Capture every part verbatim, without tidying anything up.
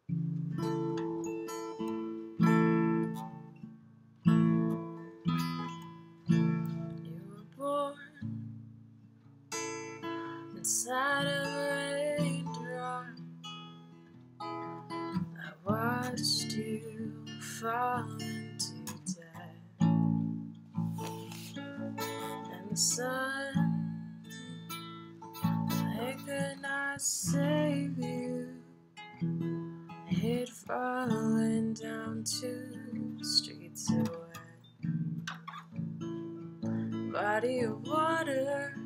You were born inside of a raindrop. I watched you fall into death, and the sun, they could not save you. It falling down two streets away. Body of water,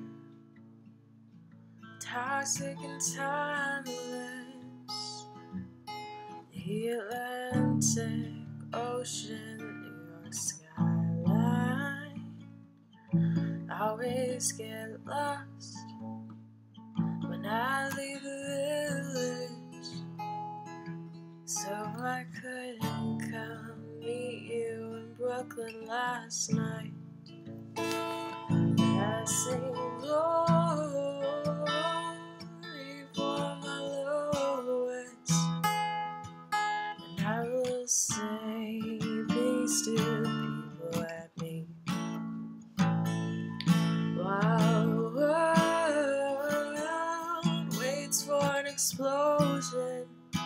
toxic and timeless. The Atlantic Ocean, New York skyline. Always get lost when I leave the village, so I couldn't come meet you in Brooklyn last night. I sing glory for my lowest, and I will say peace to people at me, while the world waits for an explosion.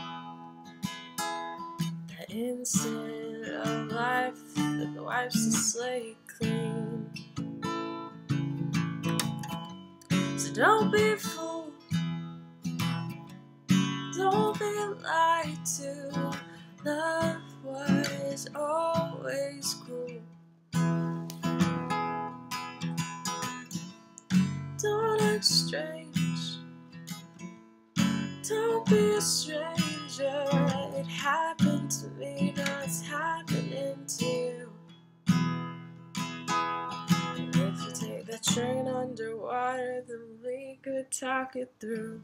That instant of life that wipes the slate clean. So don't be fooled, don't be lied to. Love was always cool. Don't act strange, don't be a stranger. It happened to me, now it's happening to you. And if you take that train underwater, then we could talk it through.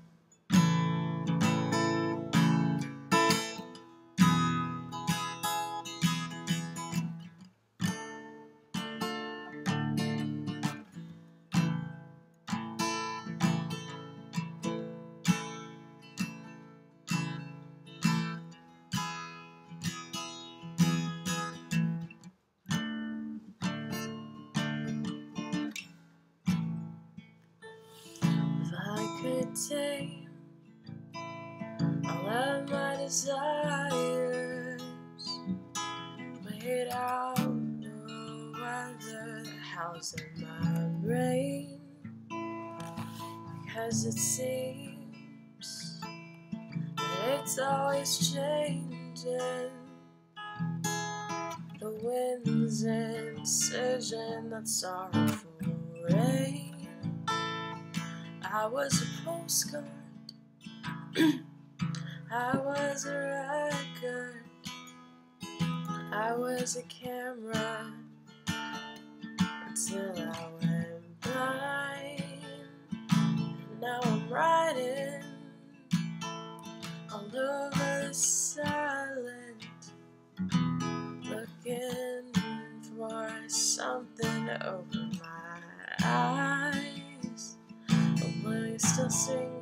If I could tame all of my desires, wait out the weather that howls in my brain, because it seems that it's always changing. The wind's incision, that sorrowful rain. I was a postcard, I was a record, I was a camera, until I went blind. And now I'm writing all over the silent, looking for something to open my eyes. But when you still sing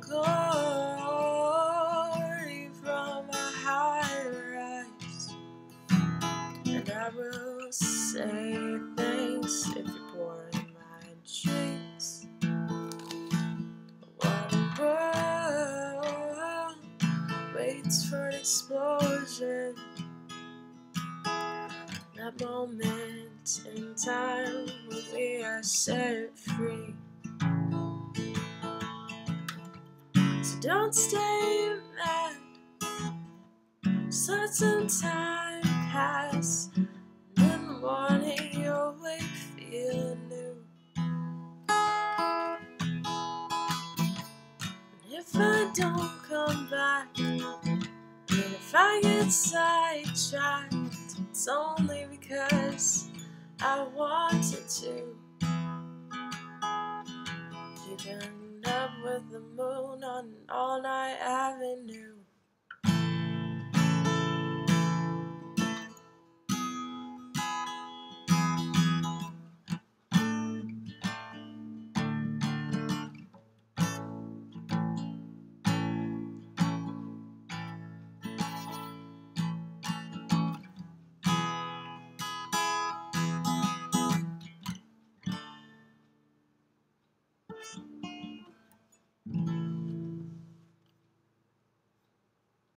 glory from a high rise, and I will say thanks if you're pouring my drinks. While the world waits for an explosion, that moment in time when we are set free. So don't stay mad, just let some time pass, and in the morning you'll wake feeling new. And if I don't come back, and if I get sidetracked, it's only because I wanted to. Keeping up with the moon on an all-night avenue.